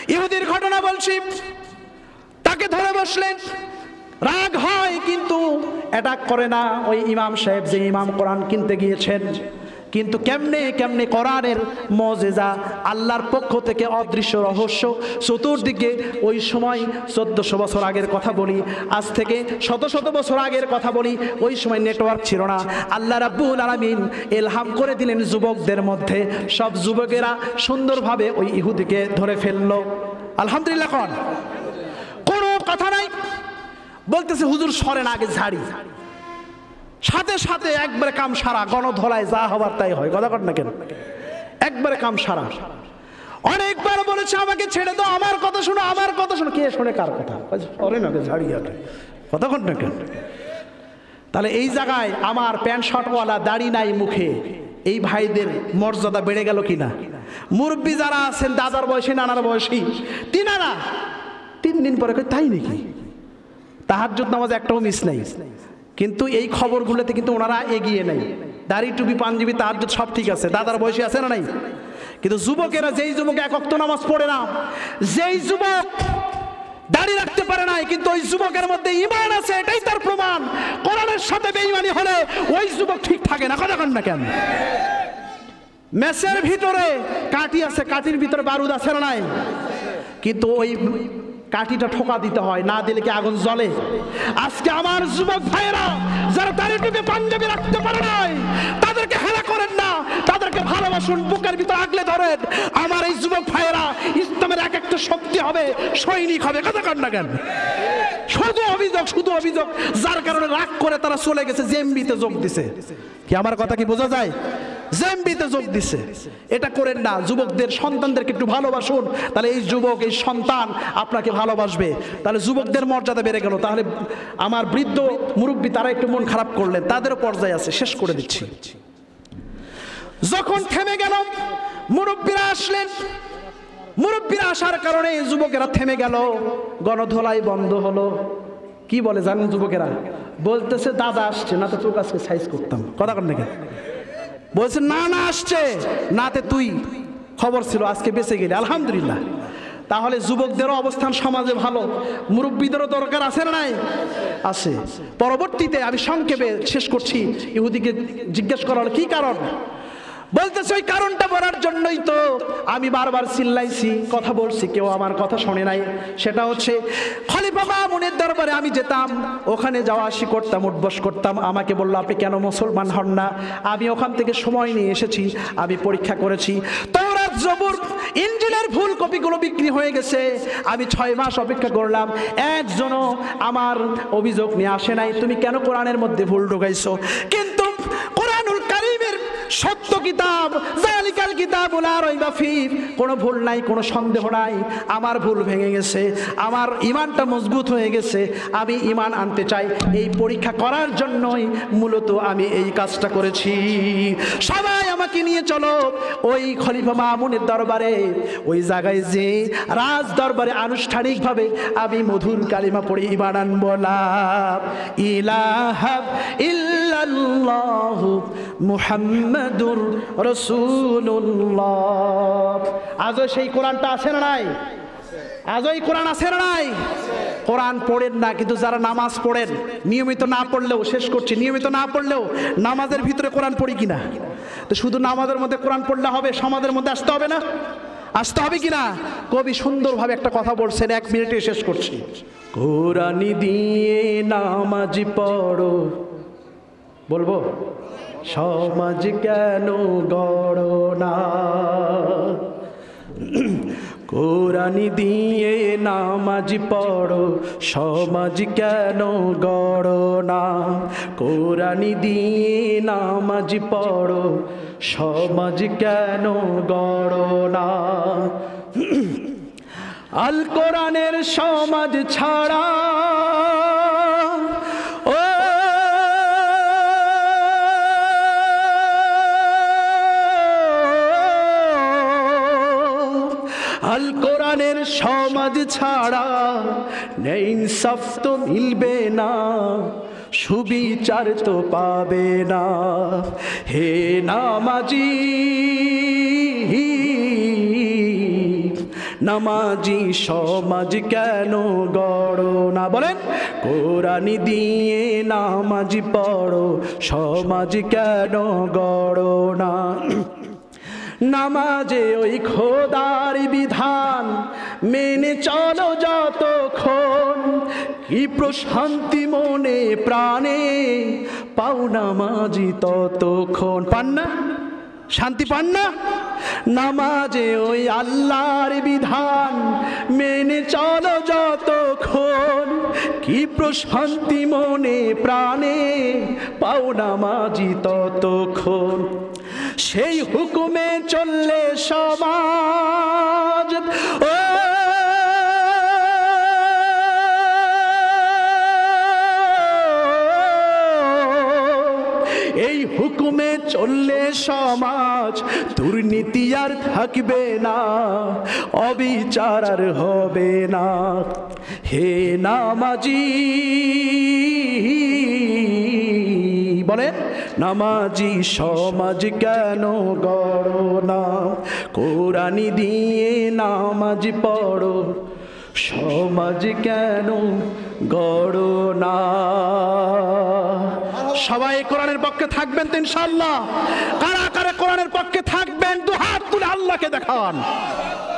ইহুদির ঘটনা বলছি। তাকে ধরে বসলেন, রাগ হয় কিন্তু অ্যাটাক করে না ওই ইমাম সাহেব, যে ইমাম কোরআন কিনতে গিয়েছেন। কিন্তু কেমনে কেমনে কোরআনের মুজিজা, আল্লাহর পক্ষ থেকে অদৃশ্য রহস্য চতুর্দিকে। ওই সময় 1400 বছর আগের কথা বলি, আজ থেকে শত শত বছর আগের কথা বলি। ওই সময় নেটওয়ার্ক ছিল না। আল্লাহ রাব্বুল আলামিন ইলহাম করে দিলেন যুবকদের মধ্যে, সব যুবকেরা সুন্দরভাবে ওই ইহুদিকে ধরে ফেললো। আলহামদুলিল্লাহ। কোনো কথা নাই, বলতেছে হুজুর সরেন আগে ঝাড়ি। সাথে সাথে একবারে কাম সারা, গণধোলায় যা হবার তাই হয়। কথা কর না কেন, একবারে কাম সারা। অনেকবার বলেছে আমাকে ছেড়ে দাও, আমার কথা শোনো, আমার কথা শোনো। কে শোনে কার কথা? সরেন আগে ঝাড়ি আগে। কথা কর না কেন? তাহলে এই জায়গায় আমার প্যান্ট শার্টওয়ালা, দাড়ি নাই মুখে, এই ভাইদের মর্যাদা বেড়ে গেল কিনা? মুরব্বী যারা আছেন, দাদার বয়সী, নানার বয়সী, তিনারা 3 দিন পরে তাই নাকি তাহাজ্জুদ নামাজ একটাও মিস নাই। কিন্তু এই খবরগুলোতে কিন্তু ওনারা এগিয়ে নেই। দাড়ি টুপি পাঞ্জাবি তাহাজ্জুদ সব ঠিক আছে, দাদার বয়সী আছে না নাই? কিন্তু যুবকেরা, যেই যুবক 1 ওয়াক্ত নামাজ পড়ে না, যেই যুবক দাড়ি রাখতে পারে নাই, কিন্তু ওই যুবকের মধ্যে ঈমান আছে, এটাই তার প্রমাণ। কোরআনের সাথে বেঈমানি হলে ওই যুবক ঠিক থাকে না। কথা কন না কেন? মেসের ভিতরে কাঠি আছে, কাঠির ভিতরে বারুদ আছে না নাই? কিন্তু ওই কাঠিটা ঠোকা দিতে হয়, না দিলে কি আগুন জ্বলে? আজকে আমার যুবক ভাইয়েরা যারা দাড়ি টুপি পাঞ্জাবি রাখতে পারে নাই, তাদেরকে হেলা করেন না, তাদেরকে ভালোবাসুন, বুকের ভিতরে আগলে ধরেন। আমার এই যুবক ভাইয়েরা ইসলামের এক একটা শক্তি হবে, সৈনিক হবে। কথা কন না কেন? শুধু অভিযোগ, শুধু অভিযোগ, যার কারণে রাগ করে তারা চলে গেছে, জেএমবিতে যোগ দিছে। কি আমার কথা কি বোঝা যায়? জেএমবিতে যোগ দিছে। এটা করেন না। যুবকদের, সন্তানদেরকে একটু ভালোবাসুন, তাহলে এই যুবক, এই সন্তান আপনাকে ভালোবাসবে। তাহলে যুবকদের মর্যাদা বেড়ে গেল। তাহলে আমার বৃদ্ধ মুরব্বী তারা একটু মন খারাপ করলেন, তাদেরও পর্যায়ে আছে। শেষ করে দিচ্ছি। যখন থেমে গেল, মুরব্বীরা আসলেন। মুরব্বীরা আসার কারণে যুবকেরা থেমে গেল, গণধোলাই বন্ধ হলো। কি বলে জানেন যুবকেরা? বলতেছে দাদা আসছে, না তো তোর কাছে সাইজ করতাম। কথা কর না কেন? বলছে না না আসছে, নাতে তুই খবর ছিল, আজকে বেঁচে গেলি, আলহামদুলিল্লাহ। তাহলে যুবকদেরও অবস্থান সমাজে ভালো, মুরব্বীদেরও দরকার আছে না নাই? আছে। পরবর্তীতে আমি সংক্ষেপে শেষ করছি। ইহুদিকে জিজ্ঞেস করা হলো কি কারণ? বলতেছে ওই কারণটা বলার জন্যই তো আমি বারবার চিল্লাইছি, কথা বলছি, কেউ আমার কথা শোনে নাই। সেটা হচ্ছে খলিফা মামুনের দরবারে আমি যেতাম, ওখানে যাওয়া আসি করতাম, উঠবস করতাম। আমাকে বললো আপনি কেন মুসলমান হন না? আমি ওখান থেকে সময় নিয়ে এসেছি, আমি পরীক্ষা করেছি। তাওরাত, জবুর, ইনজিলের ভুল কপিগুলো বিক্রি হয়ে গেছে। আমি 6 মাস অপেক্ষা করলাম, একজনও আমার অভিযোগ নিয়ে আসে নাই। তুমি কেন কোরআনের মধ্যে ভুল ঢুকাইছো? কিন্তু কোরআনুল কারীমের সত্য কিতাব, জালিকাল কিতাবুল লা রাইবা ফীহ, কোনো ভুল নাই, কোনো সন্দেহ নাই। আমার ভুল ভেঙে গেছে, আমার ঈমানটা মজবুত হয়ে গেছে, আমি ঈমান আনতে চাই। এই পরীক্ষা করার জন্যই মূলত আমি এই কাজটা করেছি। সবাই আমাকে নিয়ে চলো ওই খলিফা মামুনের দরবারে। ওই জায়গায় যে রাজ দরবারে আনুষ্ঠানিকভাবে আমি মধুর কালিমা পড়ে ঈমান আনবো, লা ইলাহা ইল্লাল্লাহু মুহাম্মাদুর রাসূলুল্লাহ। আজও সেই কোরআনটা আছে না নাই? আজও এই কোরআন আছে না নাই? কোরআন পড়েন না, কিন্তু যারা নামাজ পড়েন, নিয়মিত না পড়লেও, শেষ করছি, নিয়মিত না পড়লেও নামাজের ভিতরে কোরআন পড়ি কিনা? তো শুধু নামাজের মধ্যে কোরআন পড়লে হবে? সমাজের মধ্যে আসতে হবে না? আসতে হবে কিনা? কবি সুন্দরভাবে একটা কথা বলছেন, 1 মিনিটে শেষ করছি। কোরআন দিয়ে নামাজ পড়ো, বলবো সমাজ কেন গড়ো না? কোরআন দিয়ে নামাজ পড়ো, সমাজ কেন গড়ো না? কোরআন দিয়ে নামাজ পড়ো, সমাজ কেন গড়ো না? আল কোরআনের সমাজ ছাড়া আল কোরআনের সমাজ ছাড়া নেই ইনসাফ তো মিলবে না, সুবিচার তো পাবে না। হে নামাজি, নামাজি সমাজ কেন গড়ো না? বলেন, কোরআন দিয়ে নামাজি পড়ো, সমাজ কেন গড়ো না? নামাজে ওই খোদার বিধান মেনে চলো যতক্ষণ, কি প্রশান্তি মনে প্রাণে পাও নামাজি ততক্ষণ। পান না? শান্তি পান না? নামাজে ওই আল্লাহর বিধান মেনে চলো যতক্ষণ, কি প্রশান্তি মনে প্রাণে পাও নামাজি ততক্ষণ। সেই হুকুমে চললে সমাজ, ও এই হুকুমে চললে সমাজ, দুর্নীতি আর থাকবে না, অবিচার আর হবে না। হে নামাজি, বলেন, নামাজি সমাজ কেন গড়ো না? কোরআন দিয়ে নামাজ পড়ো, সমাজ কেন গড়ো না? সবাই কোরআনের পক্ষে থাকবেন তো ইনশাআল্লাহ? কারা কারা কোরআনের পক্ষে থাকবেন? দুহাত তুলে আল্লাহকে দেখান।